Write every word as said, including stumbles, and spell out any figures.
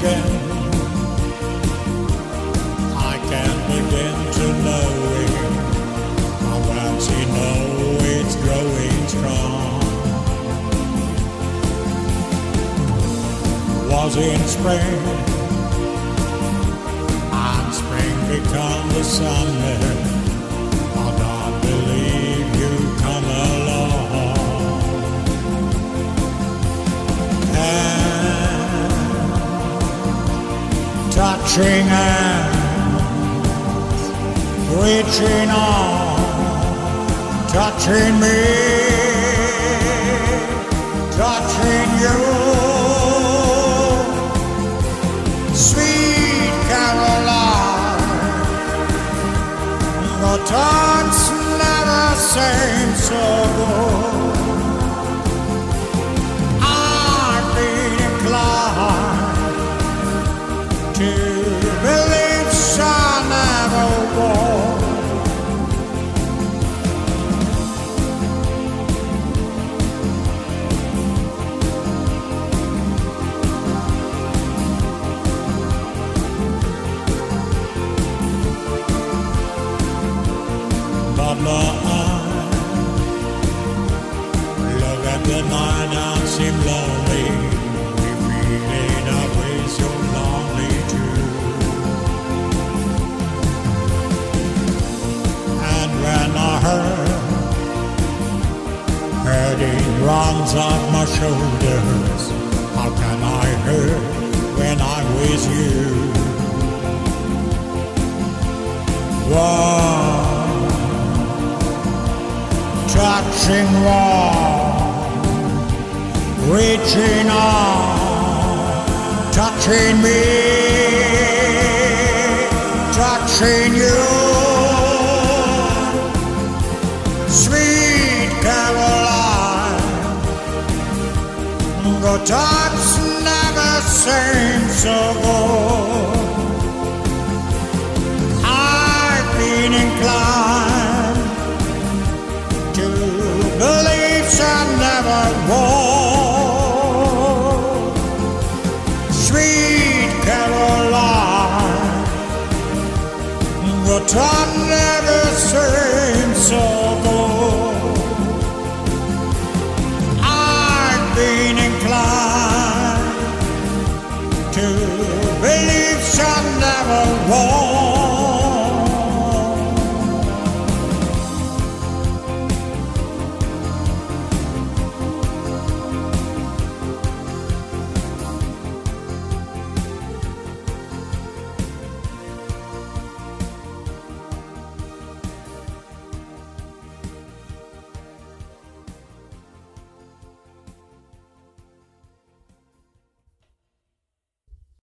again. I can begin to know it. How once you know it's growing strong. Was in spring, and spring become the summer. I don't believe you come along. And touching hands, reaching on, touching me, touching you. Sweet Caroline, the times never seem so good. I've been inclined to believe shall never war. Look at the night and seem lonely. We feel it always so lonely too. And when I heard hurting runs off my shoulders, how can I hurt when I'm with you? Whoa. Touching warm, reaching on, touching me, touching you. Sweet Caroline, the times never seem so good. I've been inclined to believe shall never war. Sweet Caroline, the time never seems so good. I've been inclined to